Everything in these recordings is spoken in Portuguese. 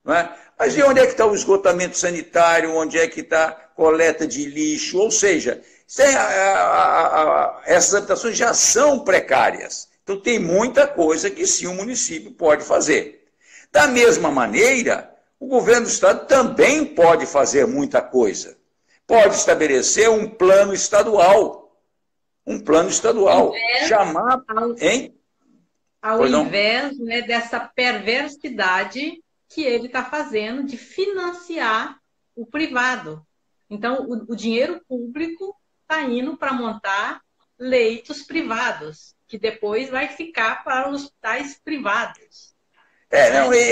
não é? Mas e onde é que está o esgotamento sanitário? Onde é que está a coleta de lixo? Ou seja, essas habitações já são precárias. Então, tem muita coisa que sim o município pode fazer. Da mesma maneira, o governo do estado também pode fazer muita coisa. Pode estabelecer um plano estadual. Um plano estadual. Chamar... Hein? Ao invés, né, dessa perversidade que ele está fazendo de financiar o privado. Então, o dinheiro público está indo para montar leitos privados, que depois vai ficar para os hospitais privados. Não, e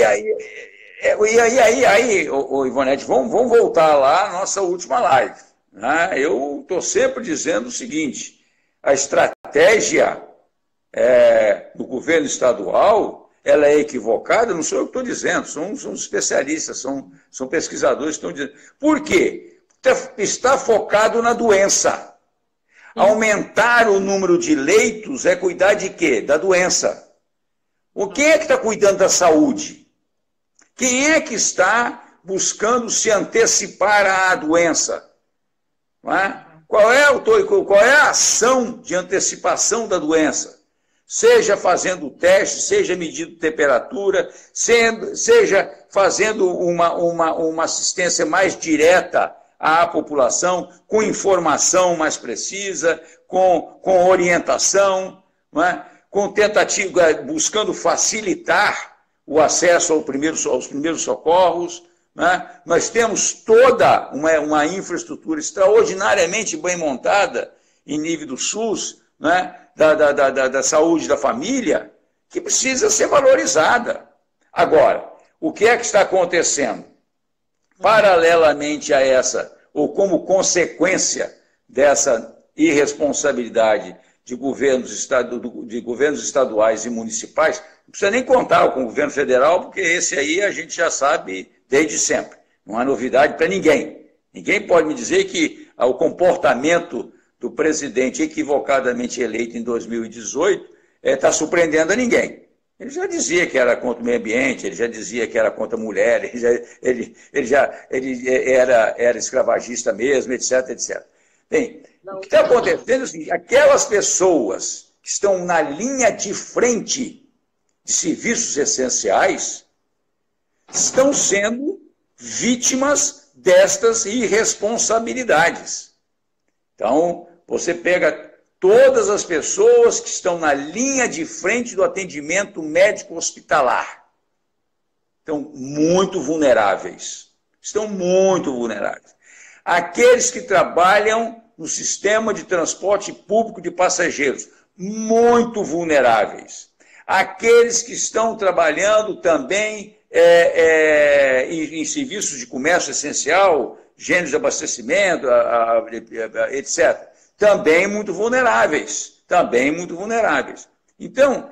aí, Ivonete, vamos voltar lá à nossa última live. Né? Eu estou sempre dizendo o seguinte, a estratégia do governo estadual, ela é equivocada, não sou eu que estou dizendo, são especialistas, são pesquisadores que estão dizendo. Por quê? Está focado na doença. Aumentar o número de leitos é cuidar de quê? Da doença. Quem é que está cuidando da saúde? Quem é que está buscando se antecipar à doença? Não é? Qual é a ação de antecipação da doença? Seja fazendo teste, seja medindo temperatura, seja fazendo uma assistência mais direta à população, com informação mais precisa, com orientação, não é? Com tentativa, buscando facilitar o acesso aos primeiros socorros. Né? Nós temos toda uma infraestrutura extraordinariamente bem montada em nível do SUS, né? da saúde da família, que precisa ser valorizada. Agora, o que é que está acontecendo? Paralelamente a essa, ou como consequência dessa irresponsabilidade de governos estaduais e municipais, não precisa nem contar com o governo federal, porque esse aí a gente já sabe desde sempre. Não há novidade para ninguém. Ninguém pode me dizer que o comportamento do presidente equivocadamente eleito em 2018 está surpreendendo a ninguém. Ele já dizia que era contra o meio ambiente, ele já dizia que era contra a mulher, ele era escravagista mesmo, etc, etc. Bem, o que está acontecendo é o seguinte, aquelas pessoas que estão na linha de frente de serviços essenciais estão sendo vítimas destas irresponsabilidades. Então, você pega todas as pessoas que estão na linha de frente do atendimento médico hospitalar. Estão muito vulneráveis. Estão muito vulneráveis. Aqueles que trabalham no sistema de transporte público de passageiros, muito vulneráveis. Aqueles que estão trabalhando também em serviços de comércio essencial, gêneros de abastecimento, etc. Também muito vulneráveis. Também muito vulneráveis. Então,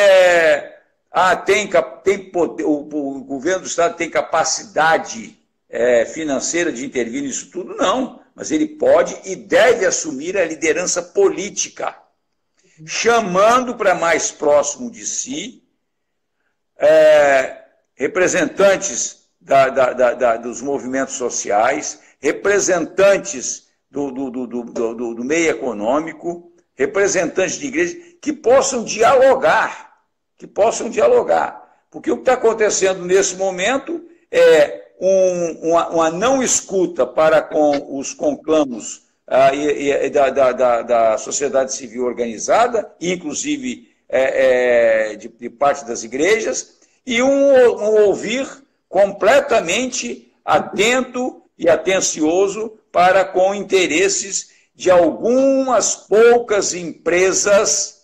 o governo do Estado tem capacidade financeira de intervir nisso tudo? Não. Mas ele pode e deve assumir a liderança política, chamando para mais próximo de si representantes dos movimentos sociais, representantes do meio econômico, representantes de igreja, que possam dialogar. Porque o que está acontecendo nesse momento é uma não escuta para com os conclamos da sociedade civil organizada, inclusive de parte das igrejas, e um ouvir completamente atento e atencioso para com interesses de algumas poucas empresas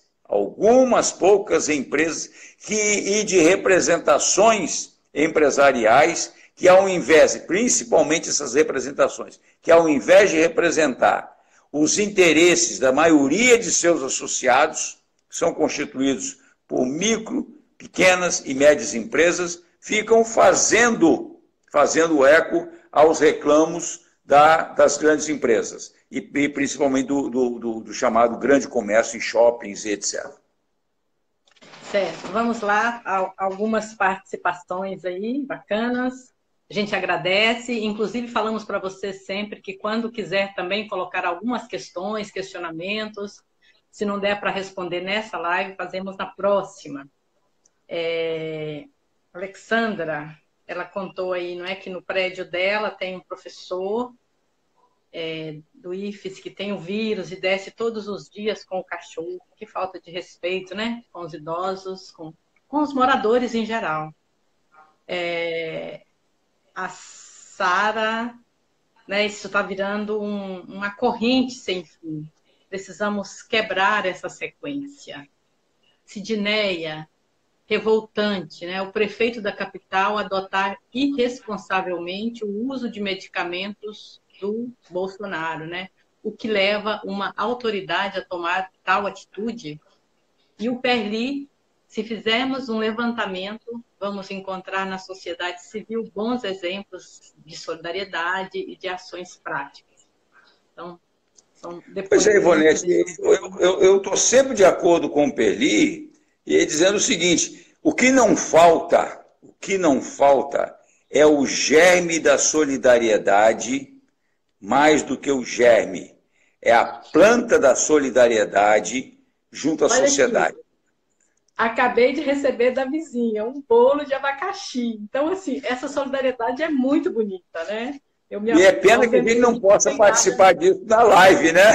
e de representações empresariais que, ao invés, principalmente essas representações, que ao invés de representar os interesses da maioria de seus associados, que são constituídos por micro, pequenas e médias empresas, ficam fazendo eco aos reclamos das grandes empresas, e principalmente do chamado grande comércio em shoppings e etc. Certo, vamos lá, algumas participações aí, bacanas. A gente agradece, inclusive falamos para você sempre que quando quiser também colocar algumas questões, questionamentos, se não der para responder nessa live, fazemos na próxima. Alexandra, ela contou aí, não é, que no prédio dela tem um professor do IFES que tem o vírus e desce todos os dias com o cachorro. Que falta de respeito, né? Com os idosos, com os moradores em geral. A Sara, né, isso está virando uma corrente sem fim. Precisamos quebrar essa sequência. Sidneia, revoltante, né? O prefeito da capital adotar irresponsavelmente o uso de medicamentos do Bolsonaro, né? O que leva uma autoridade a tomar tal atitude. E o Perli, se fizermos um levantamento, vamos encontrar na sociedade civil bons exemplos de solidariedade e de ações práticas. Então, são Pois é, Ivonete, eu estou sempre de acordo com o Perli, e dizendo o seguinte: o que não falta é o germe da solidariedade, mais do que o germe. É a planta da solidariedade junto à sociedade. Aqui. Acabei de receber da vizinha um bolo de abacaxi. Então, assim, essa solidariedade é muito bonita, né? E é pena que a gente não possa participar disso na live, né?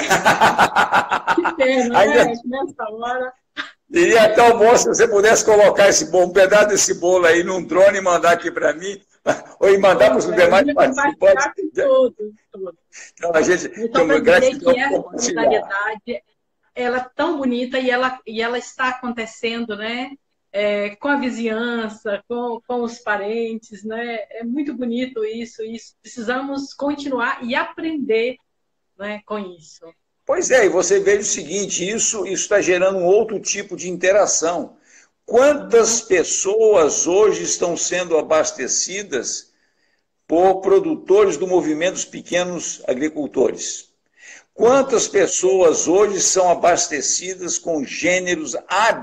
Que pena, ainda... né? Nessa hora... Iria até bom se você pudesse colocar um pedaço desse bolo aí num drone e mandar aqui para mim, ou mandar para os demais participantes. Todos. Então, a gente então, tem gratidão que essa solidariedade, ela é tão bonita e ela está acontecendo, né? Com a vizinhança, com os parentes, né? É muito bonito isso. Precisamos continuar e aprender, né, com isso. Pois é, e você vê o seguinte, isso está gerando um outro tipo de interação. Quantas pessoas hoje estão sendo abastecidas por produtores do movimento dos pequenos agricultores? Quantas pessoas hoje são abastecidas com gêneros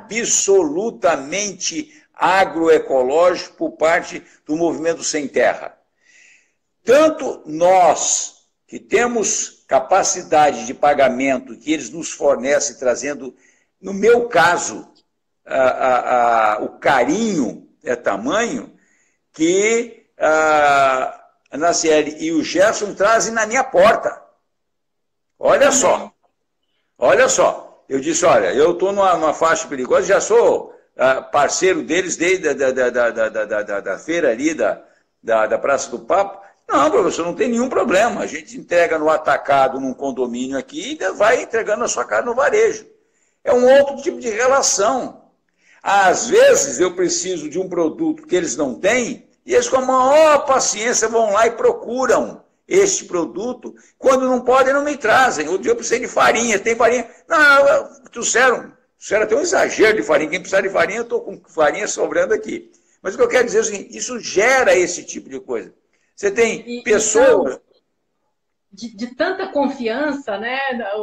absolutamente agroecológicos por parte do movimento sem terra? Tanto nós, que temos capacidade de pagamento que eles nos fornecem, trazendo, no meu caso, o carinho é tamanho que a Naciele e o Gerson trazem na minha porta. Olha só, eu disse, olha, eu estou numa faixa perigosa, já sou parceiro deles desde da feira ali, da Praça do Papo. Não, professor, não tem nenhum problema. A gente entrega no atacado, num condomínio aqui, e vai entregando na sua casa no varejo. É um outro tipo de relação. Às vezes eu preciso de um produto que eles não têm, e eles com a maior paciência vão lá e procuram este produto. Quando não podem, não me trazem. Outro dia eu precisei de farinha, tem farinha? Não, trouxeram até um exagero de farinha. Quem precisar de farinha, eu estou com farinha sobrando aqui. Mas o que eu quero dizer é o seguinte, isso gera esse tipo de coisa. Você tem pessoas... Então, de tanta confiança, né?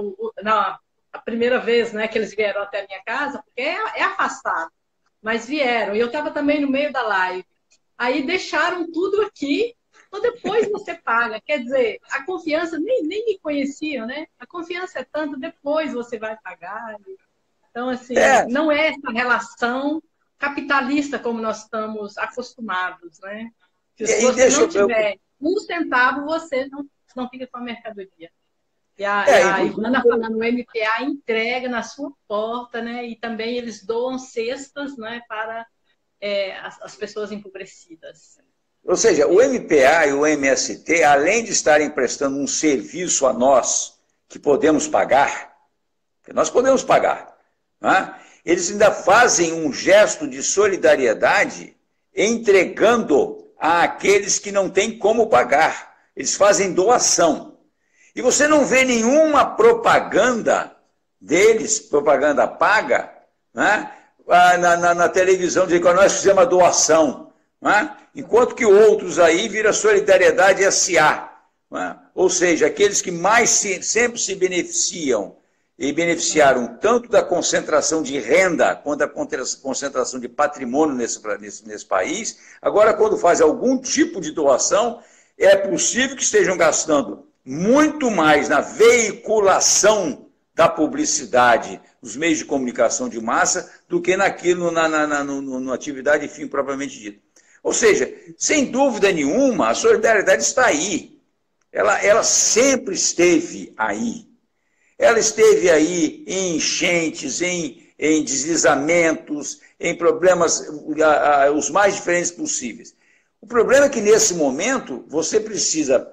A primeira vez, né, que eles vieram até a minha casa, porque é afastado, mas vieram. E eu estava também no meio da live. Aí deixaram tudo aqui, então depois você paga. Quer dizer, a confiança, nem me conheciam, né? A confiança é tanto, depois você vai pagar. Então, assim, não é essa relação capitalista como nós estamos acostumados, né? Se você não tiver um centavo, você não fica com a mercadoria. E a Ivana falando, o MPA entrega na sua porta, né? E também eles doam cestas, né, para as pessoas empobrecidas. Ou seja, o MPA e o MST, além de estarem prestando um serviço a nós, que podemos pagar, que nós podemos pagar, né? Eles ainda fazem um gesto de solidariedade entregando àqueles que não têm como pagar. Eles fazem doação. E você não vê nenhuma propaganda deles, propaganda paga, né, na televisão, dizendo que nós fizemos a doação. Né? Enquanto que outros aí vira Solidariedade SA. Né? Ou seja, aqueles que mais sempre se beneficiam e beneficiaram tanto da concentração de renda quanto da concentração de patrimônio nesse país. Agora, quando fazem algum tipo de doação, é possível que estejam gastando muito mais na veiculação da publicidade, nos meios de comunicação de massa, do que naquilo, na atividade fim propriamente dita. Ou seja, sem dúvida nenhuma, a solidariedade está aí. Ela sempre esteve aí. Ela esteve aí em enchentes, em deslizamentos, em problemas os mais diferentes possíveis. O problema é que, nesse momento, você precisa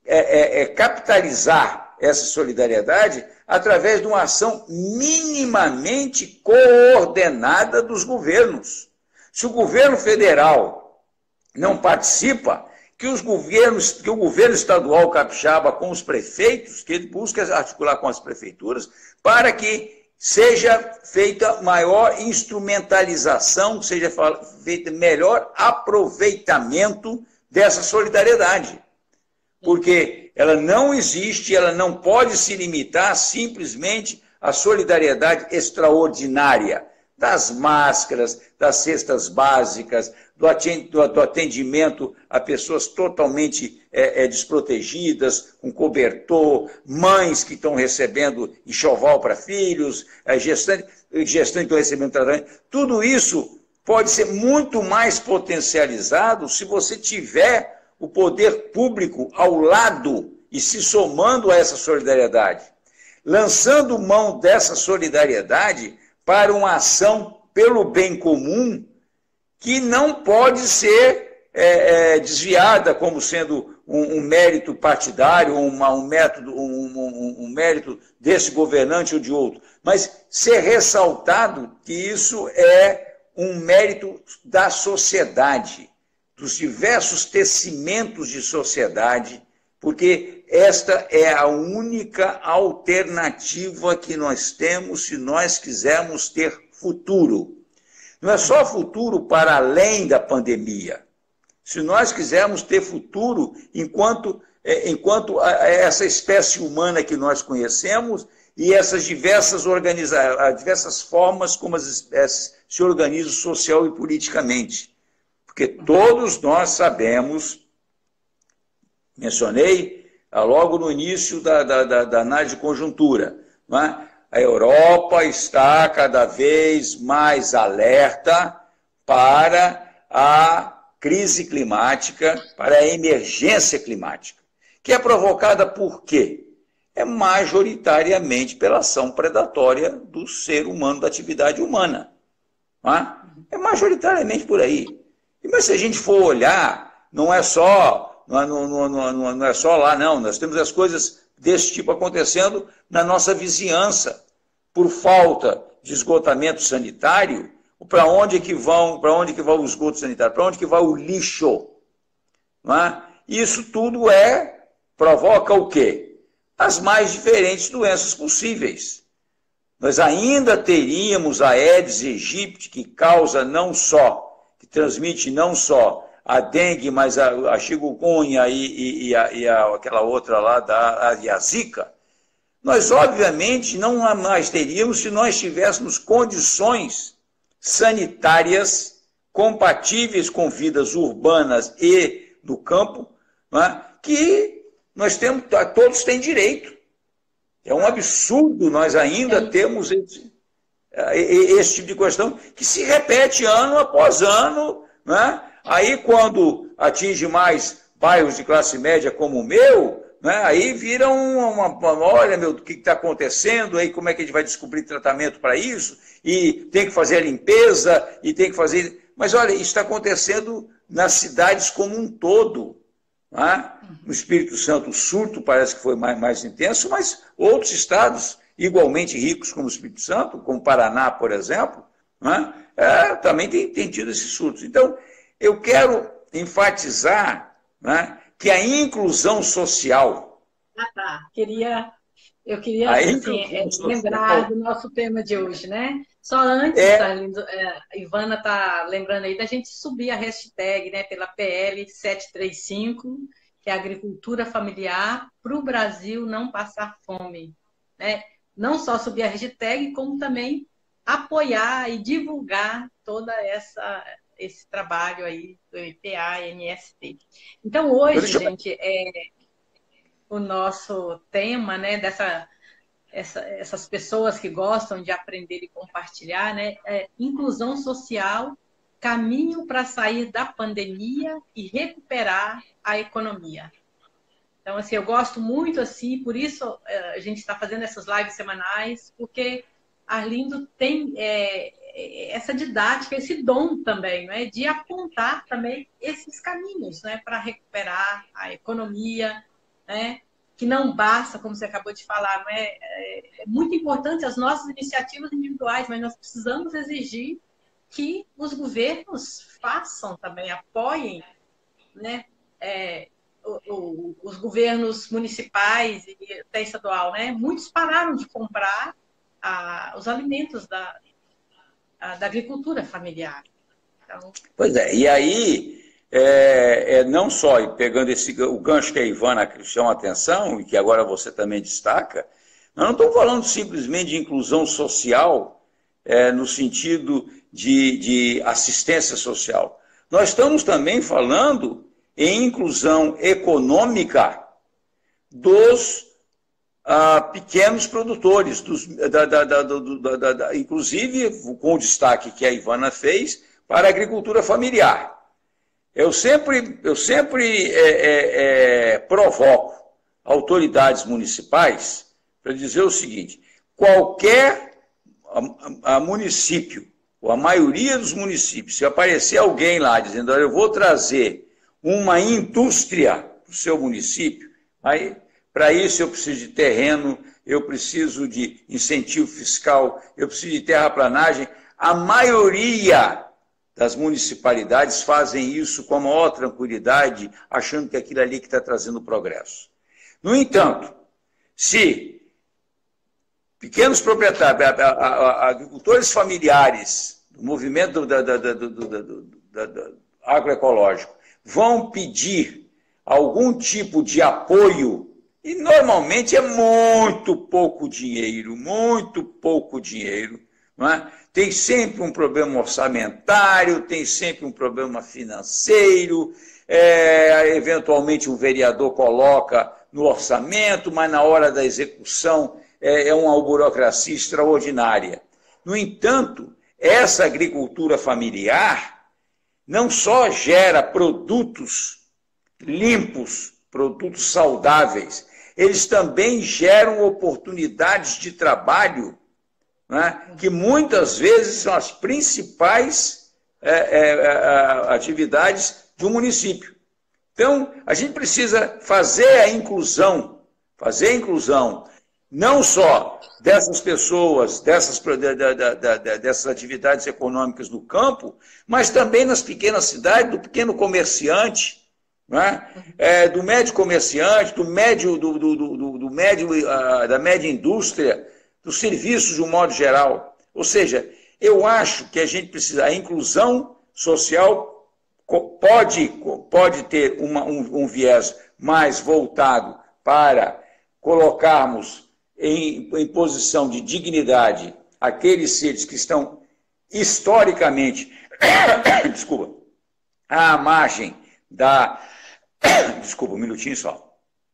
capitalizar essa solidariedade através de uma ação minimamente coordenada dos governos. Se o governo federal não participa, que o governo estadual capixaba com os prefeitos, que ele busca articular com as prefeituras, para que seja feita maior instrumentalização, seja feito melhor aproveitamento dessa solidariedade. Porque ela não existe, ela não pode se limitar simplesmente à solidariedade extraordinária das máscaras, das cestas básicas, do atendimento a pessoas totalmente desprotegidas, com cobertor, mães que estão recebendo enxoval para filhos, gestantes que estão recebendo tratamento. Tudo isso pode ser muito mais potencializado se você tiver o poder público ao lado e se somando a essa solidariedade, lançando mão dessa solidariedade para uma ação pelo bem comum que não pode ser desviada como sendo um mérito partidário, um mérito desse governante ou de outro, mas ser ressaltado que isso é um mérito da sociedade, dos diversos tecimentos de sociedade, porque esta é a única alternativa que nós temos se nós quisermos ter futuro. Não é só futuro para além da pandemia. Se nós quisermos ter futuro enquanto essa espécie humana que nós conhecemos e essas diversas formas como as espécies se organizam social e politicamente. Porque todos nós sabemos, mencionei logo no início da análise de conjuntura, não é? A Europa está cada vez mais alerta para a crise climática, para a emergência climática, que é provocada por quê? É majoritariamente pela ação predatória do ser humano, da atividade humana. Não é? É majoritariamente por aí. Mas se a gente for olhar, não é só lá, não. Nós temos as coisas desse tipo acontecendo na nossa vizinhança, por falta de esgotamento sanitário. Para onde que vai o esgoto sanitário? Para onde que vai o lixo? Não é? Isso tudo provoca o quê? As mais diferentes doenças possíveis. Nós ainda teríamos a Aedes aegypti, que transmite não só a dengue, mas a chikungunya e aquela outra lá, a zika. Nós, obviamente, não mais teríamos se nós tivéssemos condições sanitárias compatíveis com vidas urbanas e no campo, não é? Que nós temos, todos têm direito. É um absurdo nós ainda temos esse tipo de questão que se repete ano após ano, né? Aí quando atinge mais bairros de classe média como o meu, né? Aí vira olha, meu, o que está acontecendo, aí como é que a gente vai descobrir tratamento para isso, e tem que fazer a limpeza, e tem que fazer... Mas olha, isso está acontecendo nas cidades como um todo, né? No Espírito Santo o surto parece que foi mais intenso, mas outros estados igualmente ricos como o Espírito Santo, como o Paraná, por exemplo, né? Também tem tido esses surtos. Então, eu quero enfatizar, né, que a inclusão social... Eu queria assim, lembrar do nosso tema de hoje, né? Só antes, a Ivana está lembrando aí da gente subir a hashtag, né, pela PL 735, que é a agricultura familiar, para o Brasil não passar fome, né? não só subir a hashtag, como também apoiar e divulgar toda esse trabalho aí do IPA-MST. Então, hoje, gente, o nosso tema, né, essas pessoas que gostam de aprender e compartilhar, né, é inclusão social, caminho para sair da pandemia e recuperar a economia. Então, assim, eu gosto muito, assim, por isso a gente está fazendo essas lives semanais, porque Arlindo tem essa didática, esse dom também, né, de apontar também esses caminhos, né, para recuperar a economia, né, que não basta, como você acabou de falar, não é muito importante as nossas iniciativas individuais, mas nós precisamos exigir que os governos façam também, apoiem, né, os governos municipais e até estadual, né? Muitos pararam de comprar os alimentos da agricultura familiar. Então... Pois é, e aí, não só, e pegando o gancho que a Ivana chama a atenção, e que agora você também destaca, nós não estamos falando simplesmente de inclusão social, no sentido de assistência social. Nós estamos também falando em inclusão econômica dos pequenos produtores, inclusive com o destaque que a Ivana fez para a agricultura familiar. Eu sempre provoco autoridades municipais para dizer o seguinte: qualquer município, ou a maioria dos municípios, se aparecer alguém lá dizendo, olha, eu vou trazer uma indústria para o seu município, aí, para isso eu preciso de terreno, eu preciso de incentivo fiscal, eu preciso de terraplanagem. A maioria das municipalidades fazem isso com a maior tranquilidade, achando que aquilo ali que está trazendo progresso. No entanto, se pequenos proprietários, agricultores familiares, do movimento agroecológico, vão pedir algum tipo de apoio, e normalmente é muito pouco dinheiro, não é? Tem sempre um problema orçamentário, tem sempre um problema financeiro, eventualmente um vereador coloca no orçamento, mas na hora da execução é uma burocracia extraordinária. No entanto, essa agricultura familiar não só gera produtos limpos, produtos saudáveis, eles também geram oportunidades de trabalho, né, que muitas vezes são as principais atividades de um município. Então, a gente precisa fazer a inclusão não só dessas pessoas, dessas atividades econômicas do campo, mas também nas pequenas cidades, do pequeno comerciante, né? Do médio comerciante, da média indústria, dos serviços de um modo geral. Ou seja, eu acho que a gente precisa, a inclusão social pode ter um viés mais voltado para colocarmos em posição de dignidade aqueles seres que estão historicamente, desculpa, à margem da... Desculpa, um minutinho só.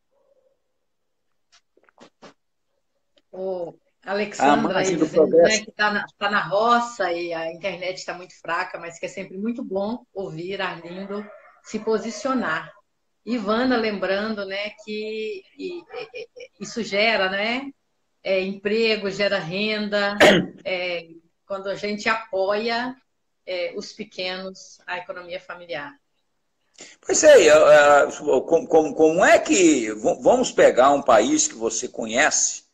O Alexandra aí dizendo, né, que está na roça e a internet está muito fraca, mas que é sempre muito bom ouvir Arlindo se posicionar. Ivana lembrando, né, que isso gera, né, emprego, gera renda, quando a gente apoia os pequenos, a economia familiar. Pois é, como é que... Vamos pegar um país que você conhece,